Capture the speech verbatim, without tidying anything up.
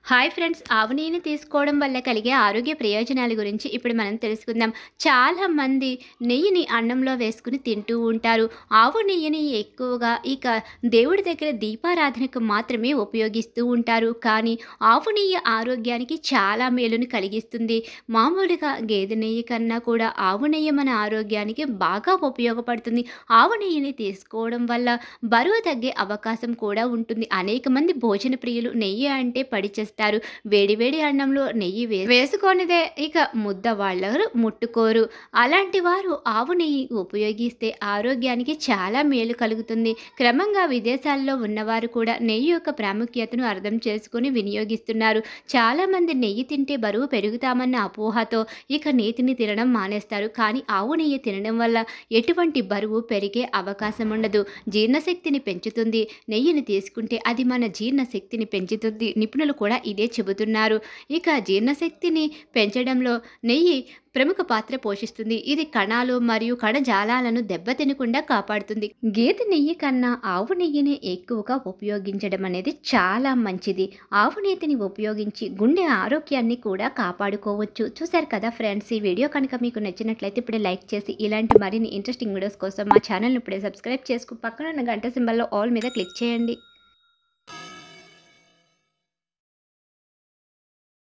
Hi friends, ఆవు నెయ్యిని తీసుకోవడం వల్ల కలిగే ఆరోగ్య ప్రయోజనాల గురించి ఇప్పుడు మనం తెలుసుకుందాం. చాలామంది నెయ్యిని అన్నంలో వేసుకుని తింటూ ఉంటారు. ఆవు నెయ్యిని ఎక్కువగా ఇక దేవుడి దగ్గర దీపారాధనకు మాత్రమే ఉపయోగిస్తూ ఉంటారు. కానీ ఆవు నెయ్యి ఆరోగ్యానికి చాలా మేలును కలిగిస్తుంది. మామూలుగా గేదె నెయ్యి కన్నా కూడా ఆవు నెయ్యి మన ఆరోగ్యానికి బాగా ఉపయోగపడుతుంది. ఆవు నెయ్యిని తీసుకోవడం వల్ల బరువు తగ్గే అవకాశం కూడా ఉంటుంది. అనేక మంది భోజన ప్రియులు నెయ్యి అంటే పడిచేస్తారు. వేడివేడి అన్నంలో నెయ్యి వే వేసుకొనిదే ఇక ముద్ద వాళ్ళరు ముట్టుకోరు. అలాంటి వారు ఆవు నెయ్యి ఉపయోగిస్తే ఆరోగ్యానికి చాలా మేలు కలుగుతుంది. క్రమంగా విదేశాల్లో ఉన్నవారు కూడా నెయ్యి యొక్క ప్రాముఖ్యతను అర్థం చేసుకుని వినియోగిస్తున్నారు. చాలామంది నెయ్యి తింటే బరువు పెరుగుతామన్న అపోహతో ఇక నేతిని తినడం మానేస్తారు. కానీ ఆవు నెయ్యి తినడం వల్ల ఎటువంటి బరువు పెరిగే అవకాశం ఉండదు. జీర్ణశక్తిని పెంచుతుంది. నెయ్యిని తీసుకుంటే అది మన జీర్ణశక్తిని పెంచుతుంది. నిపుణులు కూడా ఇదే చెబుతున్నారు. ఇక జీర్ణశక్తిని పెంచడంలో నెయ్యి ప్రముఖ పాత్ర పోషిస్తుంది. ఇది కణాలు మరియు కణజాలాలను దెబ్బతినకుండా కాపాడుతుంది. గేదె నెయ్యి కన్నా ఆవు నెయ్యిని ఎక్కువగా ఉపయోగించడం అనేది చాలా మంచిది. ఆవు నెయ్యిని ఉపయోగించి గుండె ఆరోగ్యాన్ని కూడా కాపాడుకోవచ్చు. చూశారు కదా ఫ్రెండ్స్, ఈ వీడియో కనుక మీకు నచ్చినట్లయితే ఇప్పుడే లైక్ చేసి ఇలాంటి మరిన్ని ఇంట్రెస్టింగ్ వీడియోస్ కోసం మా ఛానల్ని ఇప్పుడే సబ్స్క్రైబ్ చేసుకు పక్కన ఉన్న గంట సింబల్లో ఆల్ మీద క్లిక్ చేయండి.